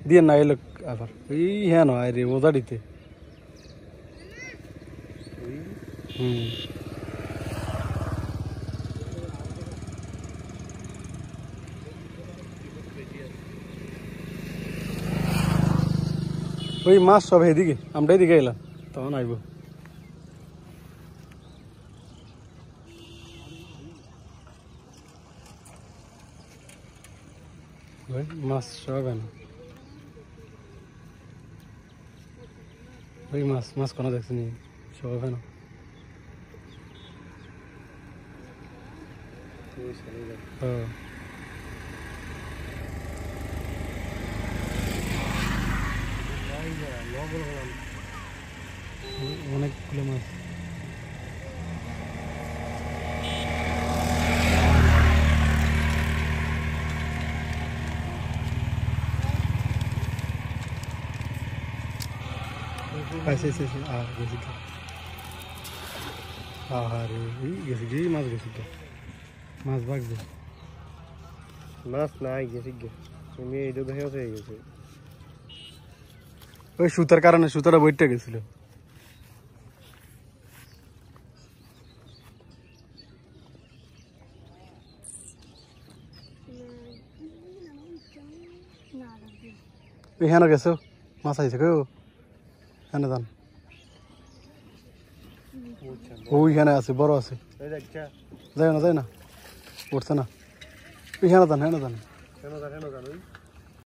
দিয়ে না এলো আবার এই হ্যাঁ নয় রে ওদাড়িতে ওই মাছ সব এদিকে আমরা এদিকে এলাম তখন আইব মাছ সব না ওই মাছ মাছ কোনো দেখছি নি সব না অনেকগুলো মাছ আচ্ছা আচ্ছা আর গেছি আরে গেছি গিয়ে মাছ গেছি মাছ ভাগবে মাছ নাই গেছি তুমি এই দেখে হয়ে গেছে ওই সুতার কারণে সুতাটা বইটা গেছিল এখানে গেছো মাছ আইছে কেউ এখানে যান ওইখানে আছে বড় আছে যাই না উঠছে না ওইখানে যান